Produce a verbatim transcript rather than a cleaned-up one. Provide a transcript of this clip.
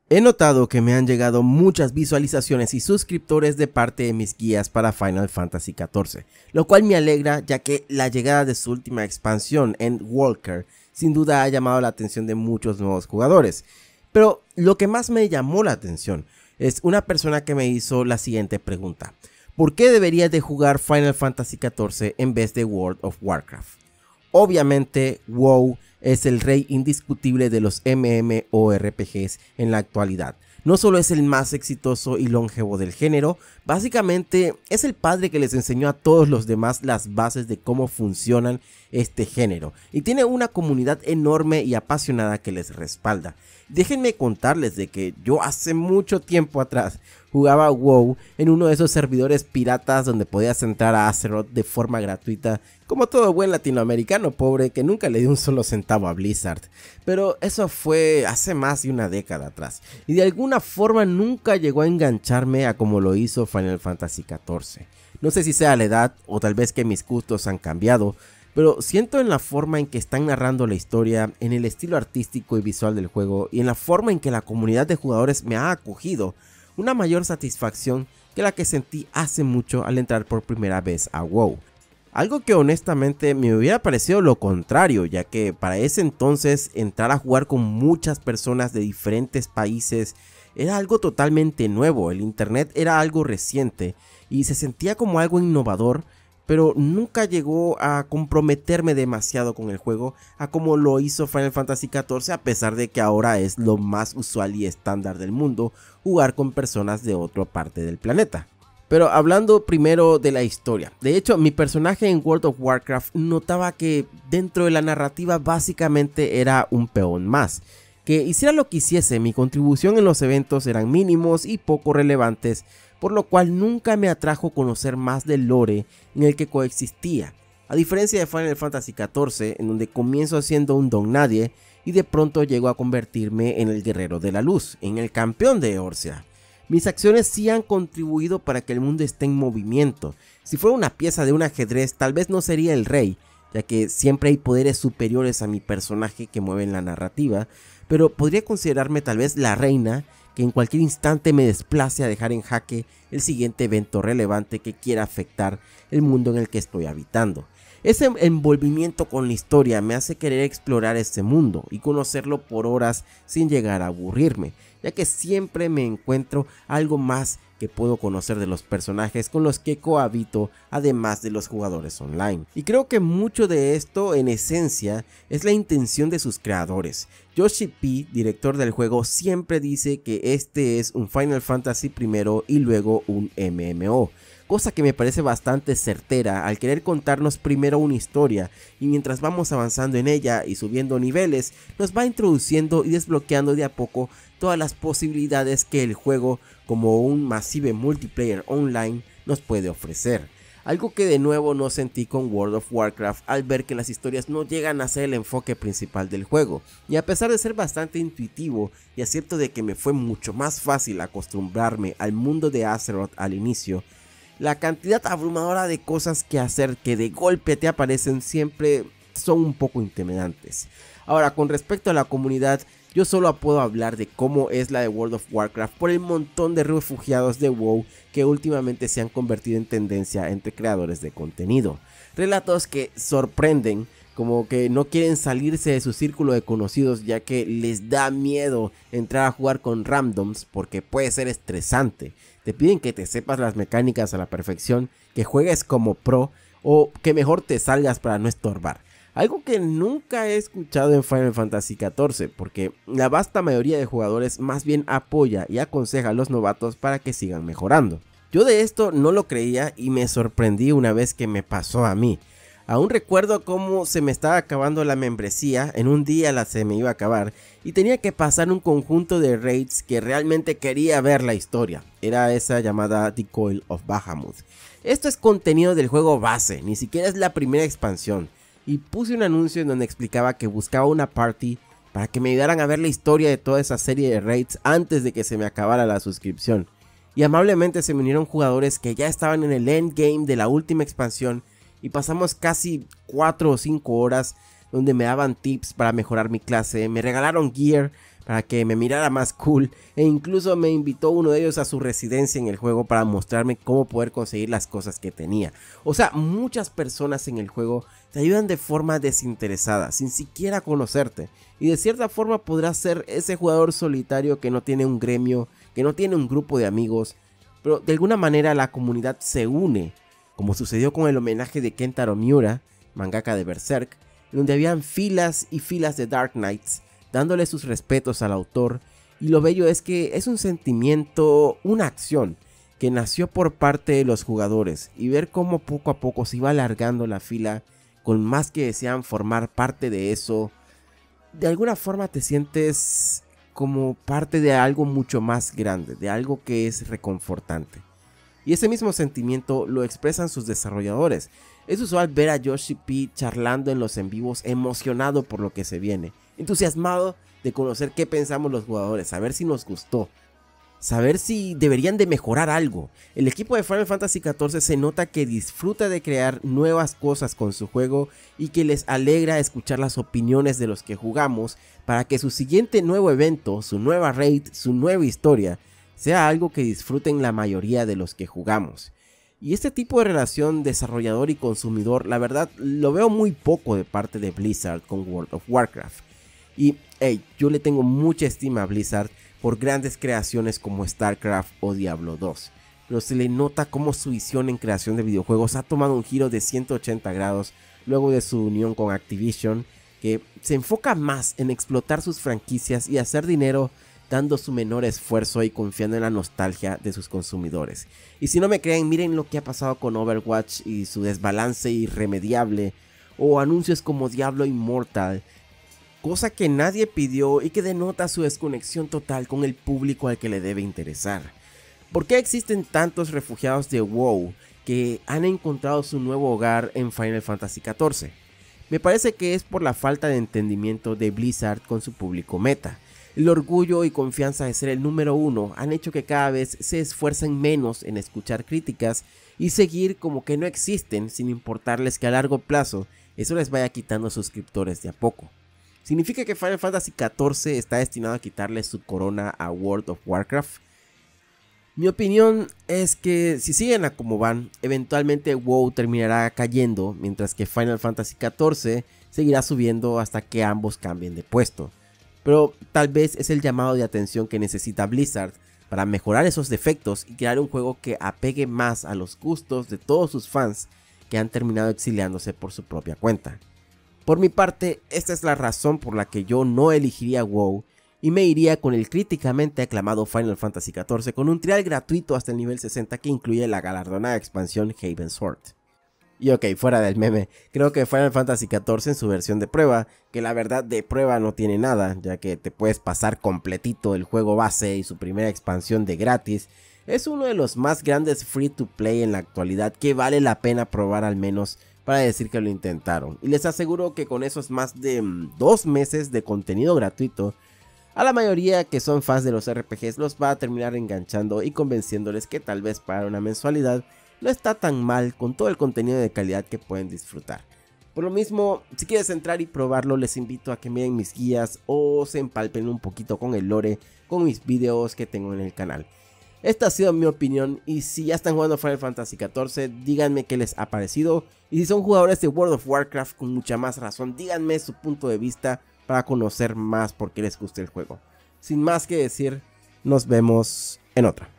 He notado que me han llegado muchas visualizaciones y suscriptores de parte de mis guías para Final Fantasy catorce, lo cual me alegra ya que la llegada de su última expansión, Endwalker, sin duda ha llamado la atención de muchos nuevos jugadores. Pero lo que más me llamó la atención es una persona que me hizo la siguiente pregunta: ¿por qué deberías de jugar Final Fantasy catorce en vez de World of Warcraft? Obviamente, WoW es el rey indiscutible de los MMORPGs en la actualidad. No solo es el más exitoso y longevo del género, básicamente es el padre que les enseñó a todos los demás las bases de cómo funcionan este género, y tiene una comunidad enorme y apasionada que les respalda. Déjenme contarles de que yo hace mucho tiempo atrás jugaba WoW en uno de esos servidores piratas donde podías entrar a Azeroth de forma gratuita, como todo buen latinoamericano pobre que nunca le dio un solo centavo a Blizzard. Pero eso fue hace más de una década atrás, y de alguna forma nunca llegó a engancharme a como lo hizo Final Fantasy catorce. No sé si sea la edad o tal vez que mis gustos han cambiado, pero siento en la forma en que están narrando la historia, en el estilo artístico y visual del juego y en la forma en que la comunidad de jugadores me ha acogido, una mayor satisfacción que la que sentí hace mucho al entrar por primera vez a WoW. Algo que honestamente me hubiera parecido lo contrario, ya que para ese entonces entrar a jugar con muchas personas de diferentes países era algo totalmente nuevo. El internet era algo reciente y se sentía como algo innovador, pero nunca llegó a comprometerme demasiado con el juego a como lo hizo Final Fantasy catorce, a pesar de que ahora es lo más usual y estándar del mundo jugar con personas de otra parte del planeta. Pero hablando primero de la historia, de hecho mi personaje en World of Warcraft notaba que dentro de la narrativa básicamente era un peón más. Que hiciera lo que hiciese, mi contribución en los eventos eran mínimos y poco relevantes, por lo cual nunca me atrajo conocer más del lore en el que coexistía. A diferencia de Final Fantasy catorce, en donde comienzo siendo un don nadie y de pronto llego a convertirme en el guerrero de la luz, en el campeón de Eorzea. Mis acciones sí han contribuido para que el mundo esté en movimiento. Si fuera una pieza de un ajedrez, tal vez no sería el rey, ya que siempre hay poderes superiores a mi personaje que mueven la narrativa, pero podría considerarme tal vez la reina, que en cualquier instante me desplace a dejar en jaque el siguiente evento relevante que quiera afectar el mundo en el que estoy habitando. Ese envolvimiento con la historia me hace querer explorar este mundo y conocerlo por horas sin llegar a aburrirme, ya que siempre me encuentro algo más que puedo conocer de los personajes con los que cohabito, además de los jugadores online. Y creo que mucho de esto en esencia es la intención de sus creadores. Yoshi P, director del juego, siempre dice que este es un Final Fantasy primero y luego un M M O. Cosa que me parece bastante certera al querer contarnos primero una historia, y mientras vamos avanzando en ella y subiendo niveles, nos va introduciendo y desbloqueando de a poco todas las posibilidades que el juego, como un masivo multiplayer online, nos puede ofrecer. Algo que de nuevo no sentí con World of Warcraft al ver que las historias no llegan a ser el enfoque principal del juego, y a pesar de ser bastante intuitivo y es cierto de que me fue mucho más fácil acostumbrarme al mundo de Azeroth al inicio, la cantidad abrumadora de cosas que hacer que de golpe te aparecen siempre son un poco intimidantes. Ahora, con respecto a la comunidad, yo solo puedo hablar de cómo es la de World of Warcraft por el montón de refugiados de WoW que últimamente se han convertido en tendencia entre creadores de contenido. Relatos que sorprenden, como que no quieren salirse de su círculo de conocidos ya que les da miedo entrar a jugar con randoms porque puede ser estresante. Te piden que te sepas las mecánicas a la perfección, que juegues como pro o que mejor te salgas para no estorbar. Algo que nunca he escuchado en Final Fantasy catorce, porque la vasta mayoría de jugadores más bien apoya y aconseja a los novatos para que sigan mejorando. Yo de esto no lo creía y me sorprendí una vez que me pasó a mí. Aún recuerdo cómo se me estaba acabando la membresía, en un día la se me iba a acabar y tenía que pasar un conjunto de raids que realmente quería ver la historia. Era esa llamada The Coil of Bahamut. Esto es contenido del juego base, ni siquiera es la primera expansión. Y puse un anuncio en donde explicaba que buscaba una party para que me ayudaran a ver la historia de toda esa serie de raids antes de que se me acabara la suscripción. Y amablemente se me unieron jugadores que ya estaban en el endgame de la última expansión y pasamos casi cuatro o cinco horas donde me daban tips para mejorar mi clase, me regalaron gear para que me mirara más cool, e incluso me invitó uno de ellos a su residencia en el juego para mostrarme cómo poder conseguir las cosas que tenía. O sea, muchas personas en el juego te ayudan de forma desinteresada, sin siquiera conocerte, y de cierta forma podrás ser ese jugador solitario que no tiene un gremio, que no tiene un grupo de amigos, pero de alguna manera la comunidad se une, como sucedió con el homenaje de Kentaro Miura, mangaka de Berserk, en donde habían filas y filas de Dark Knights, dándole sus respetos al autor, y lo bello es que es un sentimiento, una acción, que nació por parte de los jugadores, y ver cómo poco a poco se iba alargando la fila, con más que desean formar parte de eso, de alguna forma te sientes como parte de algo mucho más grande, de algo que es reconfortante. Y ese mismo sentimiento lo expresan sus desarrolladores. Es usual ver a Yoshi P charlando en los en vivos, emocionado por lo que se viene, entusiasmado de conocer qué pensamos los jugadores, saber si nos gustó, saber si deberían de mejorar algo. El equipo de Final Fantasy catorce se nota que disfruta de crear nuevas cosas con su juego y que les alegra escuchar las opiniones de los que jugamos para que su siguiente nuevo evento, su nueva raid, su nueva historia, sea algo que disfruten la mayoría de los que jugamos. Y este tipo de relación desarrollador y consumidor, la verdad, lo veo muy poco de parte de Blizzard con World of Warcraft. Y hey, yo le tengo mucha estima a Blizzard por grandes creaciones como StarCraft o Diablo dos, pero se le nota cómo su visión en creación de videojuegos ha tomado un giro de ciento ochenta grados luego de su unión con Activision, que se enfoca más en explotar sus franquicias y hacer dinero dando su menor esfuerzo y confiando en la nostalgia de sus consumidores. Y si no me creen, miren lo que ha pasado con Overwatch y su desbalance irremediable, o anuncios como Diablo Immortal, cosa que nadie pidió y que denota su desconexión total con el público al que le debe interesar. ¿Por qué existen tantos refugiados de WoW que han encontrado su nuevo hogar en Final Fantasy catorce? Me parece que es por la falta de entendimiento de Blizzard con su público meta. El orgullo y confianza de ser el número uno han hecho que cada vez se esfuercen menos en escuchar críticas y seguir como que no existen, sin importarles que a largo plazo eso les vaya quitando suscriptores de a poco. ¿Significa que Final Fantasy catorce está destinado a quitarle su corona a World of Warcraft? Mi opinión es que si siguen a como van, eventualmente WoW terminará cayendo, mientras que Final Fantasy catorce seguirá subiendo hasta que ambos cambien de puesto. Pero tal vez es el llamado de atención que necesita Blizzard para mejorar esos defectos y crear un juego que apegue más a los gustos de todos sus fans que han terminado exiliándose por su propia cuenta. Por mi parte, esta es la razón por la que yo no elegiría WoW y me iría con el críticamente aclamado Final Fantasy catorce con un trial gratuito hasta el nivel sesenta que incluye la galardonada expansión Heavensward. Y ok, fuera del meme, creo que Final Fantasy catorce en su versión de prueba, que la verdad de prueba no tiene nada, ya que te puedes pasar completito el juego base y su primera expansión de gratis, es uno de los más grandes free to play en la actualidad que vale la pena probar al menos para decir que lo intentaron. Y les aseguro que con esos más de mm, dos meses de contenido gratuito, a la mayoría que son fans de los R P Gs los va a terminar enganchando y convenciéndoles que tal vez pagar una mensualidad no está tan mal con todo el contenido de calidad que pueden disfrutar. Por lo mismo, si quieres entrar y probarlo, les invito a que miren mis guías o se empalpen un poquito con el lore, con mis videos que tengo en el canal. Esta ha sido mi opinión y si ya están jugando Final Fantasy catorce, díganme qué les ha parecido. Y si son jugadores de World of Warcraft, con mucha más razón, díganme su punto de vista para conocer más por qué les gusta el juego. Sin más que decir, nos vemos en otra.